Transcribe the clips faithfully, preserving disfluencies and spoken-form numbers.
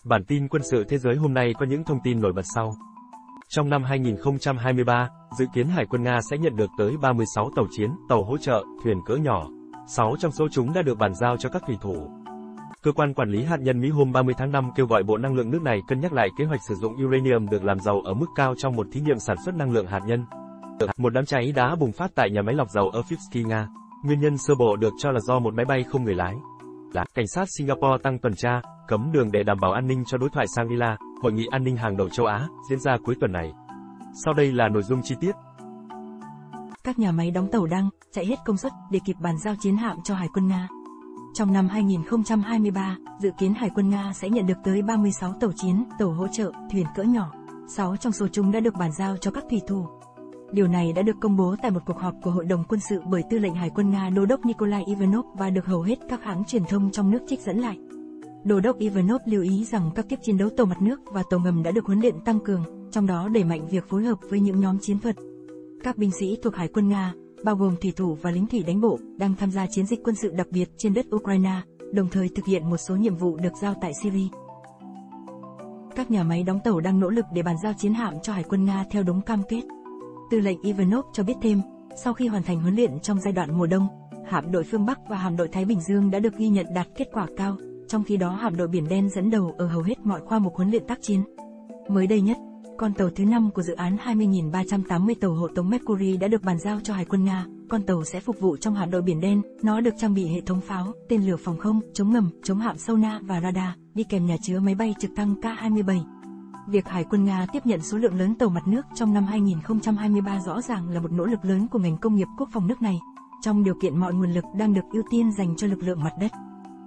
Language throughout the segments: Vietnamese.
Bản tin quân sự thế giới hôm nay có những thông tin nổi bật sau. Trong năm hai nghìn không trăm hai mươi ba, dự kiến Hải quân Nga sẽ nhận được tới ba mươi sáu tàu chiến, tàu hỗ trợ, thuyền cỡ nhỏ. sáu trong số chúng đã được bàn giao cho các thủy thủ. Cơ quan quản lý hạt nhân Mỹ hôm ba mươi tháng năm kêu gọi Bộ Năng lượng nước này cân nhắc lại kế hoạch sử dụng uranium được làm giàu ở mức cao trong một thí nghiệm sản xuất năng lượng hạt nhân. Một đám cháy đã bùng phát tại nhà máy lọc dầu ở Orlivsky, Nga. Nguyên nhân sơ bộ được cho là do một máy bay không người lái. Cảnh sát Singapore tăng tuần tra, cấm đường để đảm bảo an ninh cho đối thoại Shangri-La, hội nghị an ninh hàng đầu châu Á, diễn ra cuối tuần này. Sau đây là nội dung chi tiết. Các nhà máy đóng tàu đang chạy hết công suất để kịp bàn giao chiến hạm cho Hải quân Nga. Trong năm hai nghìn không trăm hai mươi ba, dự kiến Hải quân Nga sẽ nhận được tới ba mươi sáu tàu chiến, tàu hỗ trợ, thuyền cỡ nhỏ. sáu trong số chúng đã được bàn giao cho các thủy thủ. Điều này đã được công bố tại một cuộc họp của Hội đồng quân sự bởi Tư lệnh Hải quân Nga Đô đốc Nikolai Ivanov và được hầu hết các hãng truyền thông trong nước trích dẫn lại. Đô đốc Ivanov lưu ý rằng các kiếp chiến đấu tàu mặt nước và tàu ngầm đã được huấn luyện tăng cường, trong đó đẩy mạnh việc phối hợp với những nhóm chiến thuật. Các binh sĩ thuộc Hải quân Nga, bao gồm thủy thủ và lính thủy đánh bộ, đang tham gia chiến dịch quân sự đặc biệt trên đất Ukraine, đồng thời thực hiện một số nhiệm vụ được giao tại Syria. Các nhà máy đóng tàu đang nỗ lực để bàn giao chiến hạm cho Hải quân Nga theo đúng cam kết. Tư lệnh Ivanov cho biết thêm, sau khi hoàn thành huấn luyện trong giai đoạn mùa đông, hạm đội phương Bắc và hạm đội Thái Bình Dương đã được ghi nhận đạt kết quả cao, trong khi đó hạm đội Biển Đen dẫn đầu ở hầu hết mọi khoa mục huấn luyện tác chiến. Mới đây nhất, con tàu thứ năm của dự án hai mươi nghìn ba trăm tám mươi tàu hộ tống Mercury đã được bàn giao cho Hải quân Nga. Con tàu sẽ phục vụ trong hạm đội Biển Đen, nó được trang bị hệ thống pháo, tên lửa phòng không, chống ngầm, chống hạm sonar và radar, đi kèm nhà chứa máy bay trực thăng K hai mươi bảy. Việc Hải quân Nga tiếp nhận số lượng lớn tàu mặt nước trong năm hai nghìn không trăm hai mươi ba rõ ràng là một nỗ lực lớn của ngành công nghiệp quốc phòng nước này, trong điều kiện mọi nguồn lực đang được ưu tiên dành cho lực lượng mặt đất.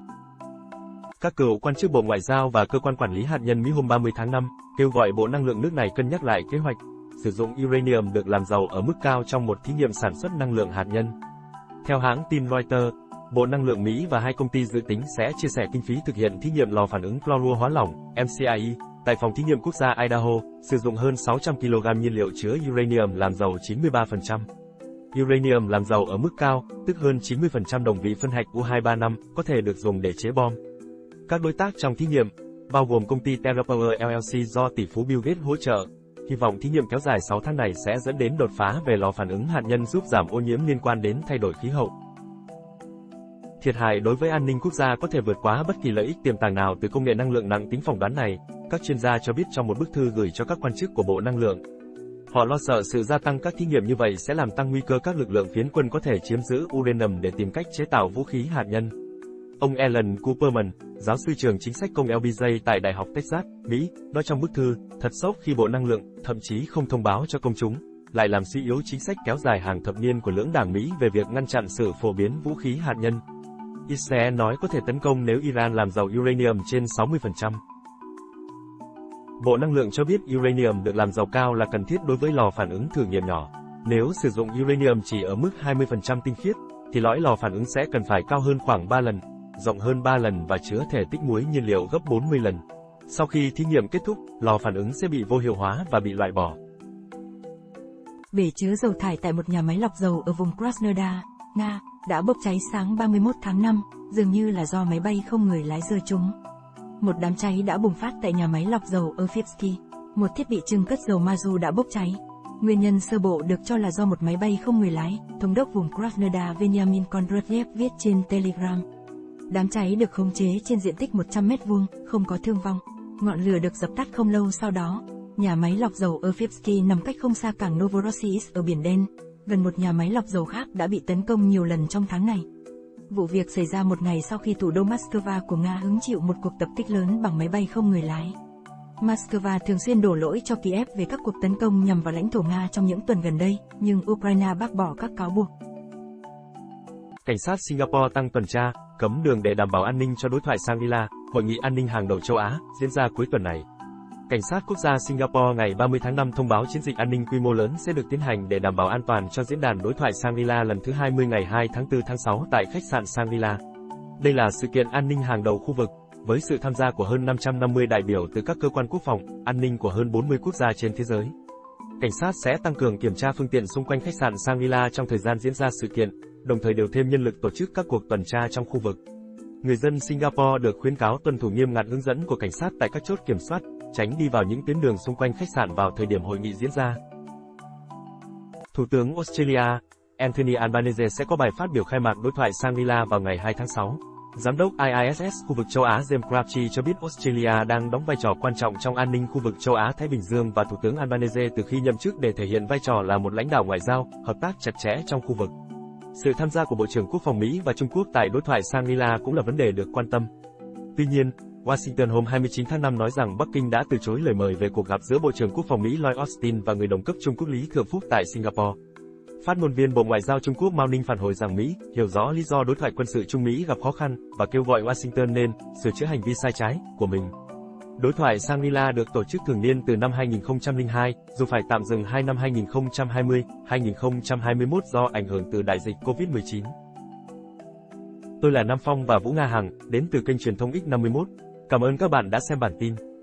Các cựu quan chức Bộ Ngoại giao và Cơ quan Quản lý Hạt nhân Mỹ hôm ba mươi tháng năm kêu gọi Bộ Năng lượng nước này cân nhắc lại kế hoạch sử dụng uranium được làm giàu ở mức cao trong một thí nghiệm sản xuất năng lượng hạt nhân. Theo hãng tin Reuters, Bộ Năng lượng Mỹ và hai công ty dự tính sẽ chia sẻ kinh phí thực hiện thí nghiệm lò phản ứng clorua hóa lỏng M C I E tại phòng thí nghiệm quốc gia Idaho, sử dụng hơn sáu trăm ki lô gam nhiên liệu chứa uranium làm giàu chín mươi ba phần trăm. Uranium làm giàu ở mức cao, tức hơn chín mươi phần trăm đồng vị phân hạch U hai ba năm, có thể được dùng để chế bom. Các đối tác trong thí nghiệm, bao gồm công ty TerraPower L L C do tỷ phú Bill Gates hỗ trợ, hy vọng thí nghiệm kéo dài sáu tháng này sẽ dẫn đến đột phá về lò phản ứng hạt nhân giúp giảm ô nhiễm liên quan đến thay đổi khí hậu. Thiệt hại đối với an ninh quốc gia có thể vượt quá bất kỳ lợi ích tiềm tàng nào từ công nghệ năng lượng nặng tính phỏng đoán này, các chuyên gia cho biết trong một bức thư gửi cho các quan chức của Bộ Năng lượng. Họ lo sợ sự gia tăng các thí nghiệm như vậy sẽ làm tăng nguy cơ các lực lượng phiến quân có thể chiếm giữ uranium để tìm cách chế tạo vũ khí hạt nhân. Ông Alan Cooperman, giáo sư trường chính sách công L B J tại Đại học Texas, Mỹ, nói trong bức thư, thật sốc khi Bộ Năng lượng, thậm chí không thông báo cho công chúng, lại làm suy yếu chính sách kéo dài hàng thập niên của lưỡng đảng Mỹ về việc ngăn chặn sự phổ biến vũ khí hạt nhân. Israel nói có thể tấn công nếu Iran làm giàu uranium trên sáu mươi phần trăm. Bộ Năng lượng cho biết uranium được làm giàu cao là cần thiết đối với lò phản ứng thử nghiệm nhỏ. Nếu sử dụng uranium chỉ ở mức hai mươi phần trăm tinh khiết, thì lõi lò phản ứng sẽ cần phải cao hơn khoảng ba lần, rộng hơn ba lần và chứa thể tích muối nhiên liệu gấp bốn mươi lần. Sau khi thí nghiệm kết thúc, lò phản ứng sẽ bị vô hiệu hóa và bị loại bỏ. Bể chứa dầu thải tại một nhà máy lọc dầu ở vùng Krasnodar, Nga, đã bốc cháy sáng ba mươi mốt tháng năm, dường như là do máy bay không người lái rơi trúng. Một đám cháy đã bùng phát tại nhà máy lọc dầu ở Orlivsky. Một thiết bị chưng cất dầu Mazu đã bốc cháy. Nguyên nhân sơ bộ được cho là do một máy bay không người lái, thống đốc vùng Krasnodar Veniamin Kondratyev viết trên Telegram. Đám cháy được khống chế trên diện tích một trăm mét vuông, không có thương vong. Ngọn lửa được dập tắt không lâu sau đó. Nhà máy lọc dầu ở Orlivsky nằm cách không xa cảng Novorossiysk ở Biển Đen. Gần một nhà máy lọc dầu khác đã bị tấn công nhiều lần trong tháng này. Vụ việc xảy ra một ngày sau khi thủ đô Moscow của Nga hứng chịu một cuộc tập kích lớn bằng máy bay không người lái. Moscow thường xuyên đổ lỗi cho Kiev về các cuộc tấn công nhằm vào lãnh thổ Nga trong những tuần gần đây, nhưng Ukraine bác bỏ các cáo buộc. Cảnh sát Singapore tăng tuần tra, cấm đường để đảm bảo an ninh cho đối thoại Shangri-La, hội nghị an ninh hàng đầu châu Á, diễn ra cuối tuần này. Cảnh sát quốc gia Singapore ngày ba mươi tháng năm thông báo chiến dịch an ninh quy mô lớn sẽ được tiến hành để đảm bảo an toàn cho diễn đàn đối thoại Shangri-La lần thứ hai mươi ngày hai tháng tư tháng sáu tại khách sạn Shangri-La. Đây là sự kiện an ninh hàng đầu khu vực, với sự tham gia của hơn năm trăm năm mươi đại biểu từ các cơ quan quốc phòng, an ninh của hơn bốn mươi quốc gia trên thế giới. Cảnh sát sẽ tăng cường kiểm tra phương tiện xung quanh khách sạn Shangri-La trong thời gian diễn ra sự kiện, đồng thời điều thêm nhân lực tổ chức các cuộc tuần tra trong khu vực. Người dân Singapore được khuyến cáo tuân thủ nghiêm ngặt hướng dẫn của cảnh sát tại các chốt kiểm soát, tránh đi vào những tuyến đường xung quanh khách sạn vào thời điểm hội nghị diễn ra. Thủ tướng Australia, Anthony Albanese sẽ có bài phát biểu khai mạc đối thoại Shangri-La vào ngày hai tháng sáu. Giám đốc I I S S khu vực châu Á James Crabtree cho biết Australia đang đóng vai trò quan trọng trong an ninh khu vực châu Á-Thái Bình Dương và Thủ tướng Albanese từ khi nhậm chức để thể hiện vai trò là một lãnh đạo ngoại giao, hợp tác chặt chẽ trong khu vực. Sự tham gia của Bộ trưởng Quốc phòng Mỹ và Trung Quốc tại đối thoại Shangri-La cũng là vấn đề được quan tâm. Tuy nhiên, Washington hôm hai mươi chín tháng năm nói rằng Bắc Kinh đã từ chối lời mời về cuộc gặp giữa Bộ trưởng Quốc phòng Mỹ Lloyd Austin và người đồng cấp Trung Quốc Lý Thượng Phúc tại Singapore. Phát ngôn viên Bộ Ngoại giao Trung Quốc Mao Ninh phản hồi rằng Mỹ hiểu rõ lý do đối thoại quân sự Trung Mỹ gặp khó khăn và kêu gọi Washington nên sửa chữa hành vi sai trái của mình. Đối thoại Shangri-La được tổ chức thường niên từ năm hai nghìn không trăm lẻ hai, dù phải tạm dừng hai năm hai nghìn không trăm hai mươi đến hai nghìn không trăm hai mươi mốt do ảnh hưởng từ đại dịch Covid mười chín. Tôi là Nam Phong và Vũ Nga Hằng, đến từ kênh truyền thông X năm mươi mốt. Cảm ơn các bạn đã xem bản tin.